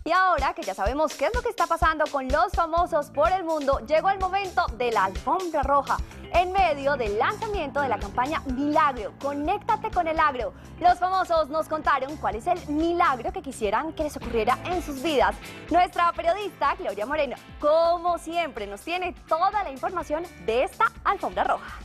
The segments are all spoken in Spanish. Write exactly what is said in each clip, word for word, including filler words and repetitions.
Y ahora que ya sabemos qué es lo que está pasando con los famosos por el mundo, llegó el momento de la alfombra roja. En medio del lanzamiento de la campaña Milagro, conéctate con el agro. Los famosos nos contaron cuál es el milagro que quisieran que les ocurriera en sus vidas. Nuestra periodista Gloria Moreno, como siempre, nos tiene toda la información de esta alfombra roja.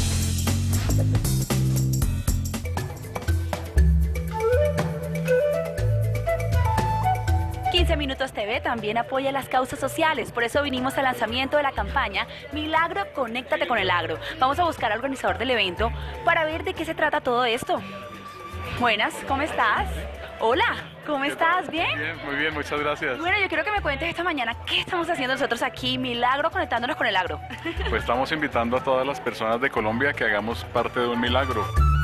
quince Minutos T V también apoya las causas sociales, por eso vinimos al lanzamiento de la campaña Milagro, conéctate con el agro. Vamos a buscar al organizador del evento para ver de qué se trata todo esto. Buenas, ¿cómo estás? Hola, ¿cómo estás? ¿Bien? Muy bien, muy bien, muchas gracias. Bueno, yo quiero que me cuentes esta mañana qué estamos haciendo nosotros aquí, Milagro, conectándonos con el agro. Pues estamos invitando a todas las personas de Colombia que hagamos parte de un milagro,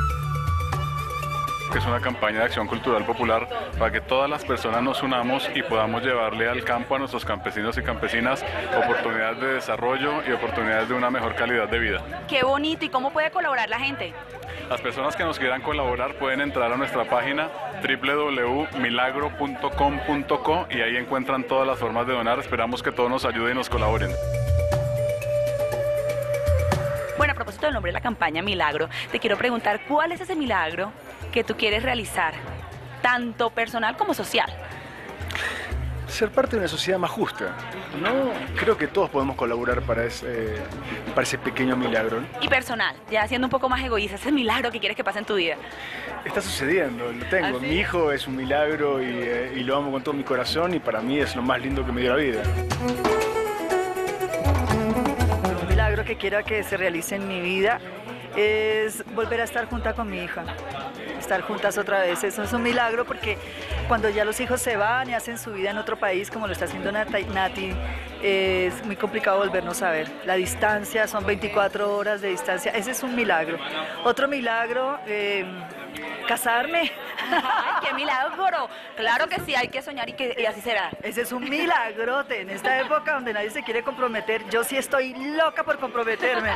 que es una campaña de acción cultural popular para que todas las personas nos unamos y podamos llevarle al campo a nuestros campesinos y campesinas oportunidades de desarrollo y oportunidades de una mejor calidad de vida. Qué bonito, ¿y cómo puede colaborar la gente? Las personas que nos quieran colaborar pueden entrar a nuestra página doble u doble u doble u punto milagro punto com punto co y ahí encuentran todas las formas de donar. Esperamos que todos nos ayuden y nos colaboren. Bueno, a propósito del nombre de la campaña Milagro, te quiero preguntar cuál es ese milagro que tú quieres realizar, tanto personal como social. Ser parte de una sociedad más justa, ¿no? Creo que todos podemos colaborar para ese, para ese pequeño milagro, ¿no? Y personal, ya siendo un poco más egoísta, ese milagro que quieres que pase en tu vida. Está sucediendo, lo tengo. ¿Ah, sí? Mi hijo es un milagro y, eh, y lo amo con todo mi corazón y para mí es lo más lindo que me dio la vida. Un milagro que quiero que se realice en mi vida es volver a estar junta con mi hija, estar juntas otra vez. Eso es un milagro porque cuando ya los hijos se van y hacen su vida en otro país, como lo está haciendo Nati, es muy complicado volvernos a ver. La distancia, son veinticuatro horas de distancia, ese es un milagro. Otro milagro, eh, casarme. ¡Ay, qué milagro! Claro que sí, hay que soñar y, que, y así será. Ese es un milagrote. En esta época donde nadie se quiere comprometer, yo sí estoy loca por comprometerme.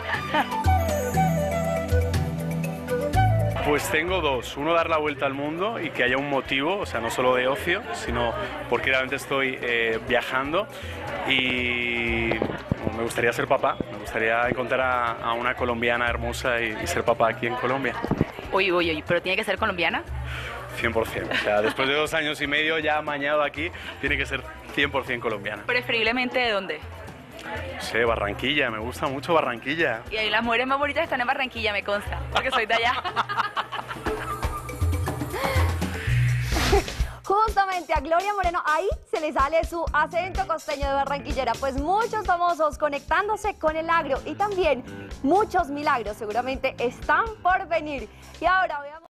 Pues tengo dos, uno dar la vuelta al mundo y que haya un motivo, o sea, no solo de ocio, sino porque realmente estoy eh, viajando y me gustaría ser papá, me gustaría encontrar a, a una colombiana hermosa y, y ser papá aquí en Colombia. Oye, oye, oye, ¿pero tiene que ser colombiana? cien por ciento, o sea, después de dos años y medio ya amañado aquí, tiene que ser cien por ciento colombiana. Preferiblemente, ¿de dónde? No sé, Barranquilla, me gusta mucho Barranquilla. Y ahí las mujeres más bonitas están en Barranquilla, me consta, porque soy de allá. Justamente a Gloria Moreno, ahí se le sale su acento costeño de barranquillera, pues muchos famosos conectándose con el agro y también muchos milagros seguramente están por venir. Y ahora veamos...